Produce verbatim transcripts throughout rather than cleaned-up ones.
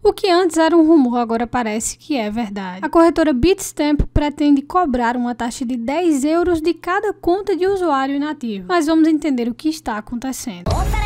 O que antes era um rumor agora parece que é verdade. A corretora Bitstamp pretende cobrar uma taxa de dez euros de cada conta de usuário inativo. Mas vamos entender o que está acontecendo.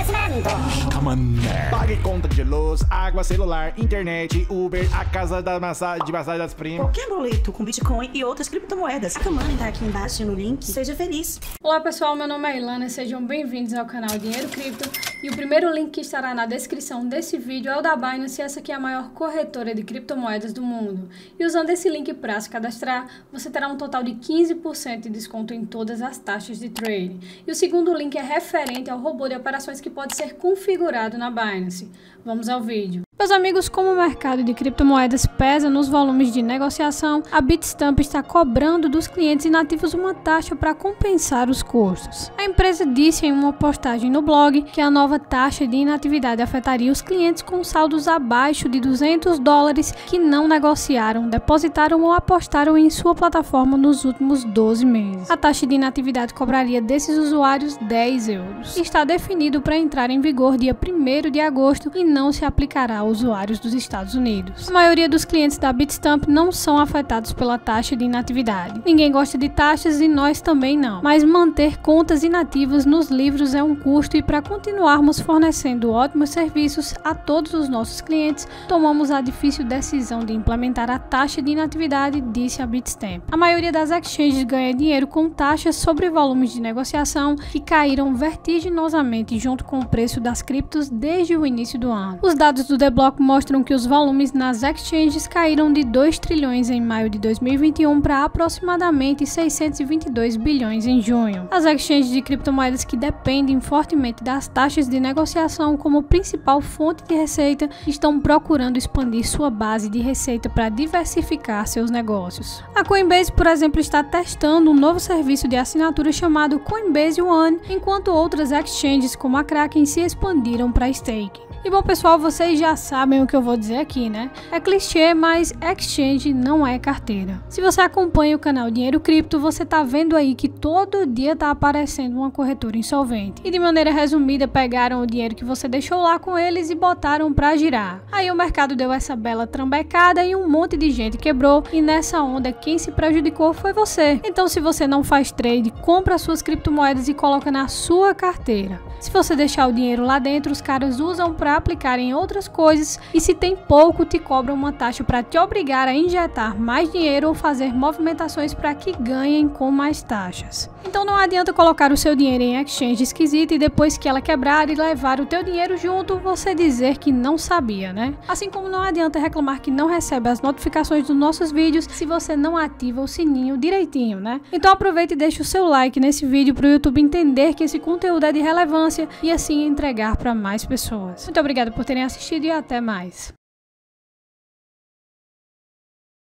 Pague conta de luz, água, celular, internet, Uber, a casa da massa, de massagem das primas. Qualquer boleto com Bitcoin e outras criptomoedas. Comandem tá aqui embaixo no link. Seja feliz. Olá pessoal, meu nome é Ilana e sejam bem-vindos ao canal Dinheiro Cripto. E o primeiro link que estará na descrição desse vídeo é o da Binance, essa aqui é a maior corretora de criptomoedas do mundo. E usando esse link para se cadastrar, você terá um total de quinze por cento de desconto em todas as taxas de trade. E o segundo link é referente ao robô de operações que pode ser configurado na Binance. Vamos ao vídeo. Meus amigos, como o mercado de criptomoedas pesa nos volumes de negociação, a Bitstamp está cobrando dos clientes inativos uma taxa para compensar os custos. A empresa disse em uma postagem no blog que a nova taxa de inatividade afetaria os clientes com saldos abaixo de duzentos dólares que não negociaram, depositaram ou apostaram em sua plataforma nos últimos doze meses. A taxa de inatividade cobraria desses usuários dez euros. Está definido para entrar em vigor dia primeiro de agosto e não se aplicará a usuários dos Estados Unidos. A maioria dos clientes da Bitstamp não são afetados pela taxa de inatividade. Ninguém gosta de taxas e nós também não. Mas manter contas inativas nos livros é um custo e para continuarmos fornecendo ótimos serviços a todos os nossos clientes, tomamos a difícil decisão de implementar a taxa de inatividade, disse a Bitstamp. A maioria das exchanges ganha dinheiro com taxas sobre volumes de negociação que caíram vertiginosamente junto com o preço das criptos desde o início do ano. Os dados do The Block mostram que os volumes nas exchanges caíram de dois trilhões em maio de dois mil e vinte e um para aproximadamente seiscentos e vinte e dois bilhões em junho. As exchanges de criptomoedas que dependem fortemente das taxas de negociação como principal fonte de receita estão procurando expandir sua base de receita para diversificar seus negócios. A Coinbase, por exemplo, está testando um novo serviço de assinatura chamado Coinbase One, enquanto outras exchanges como a Kraken se expandiram para staking. E bom pessoal, vocês já sabem o que eu vou dizer aqui, né? É clichê, mas exchange não é carteira. Se você acompanha o canal Dinheiro Cripto, você tá vendo aí que todo dia tá aparecendo uma corretora insolvente. E de maneira resumida, pegaram o dinheiro que você deixou lá com eles e botaram pra girar. Aí o mercado deu essa bela trambecada e um monte de gente quebrou. E nessa onda, quem se prejudicou foi você. Então se você não faz trade, compra suas criptomoedas e coloca na sua carteira. Se você deixar o dinheiro lá dentro, os caras usam para aplicar em outras coisas e se tem pouco, te cobram uma taxa para te obrigar a injetar mais dinheiro ou fazer movimentações para que ganhem com mais taxas. Então não adianta colocar o seu dinheiro em exchange esquisita e depois que ela quebrar e levar o teu dinheiro junto, você dizer que não sabia, né? Assim como não adianta reclamar que não recebe as notificações dos nossos vídeos se você não ativa o sininho direitinho, né? Então aproveita e deixa o seu like nesse vídeo para o YouTube entender que esse conteúdo é de relevância e assim entregar para mais pessoas. Muito obrigada por terem assistido e até mais.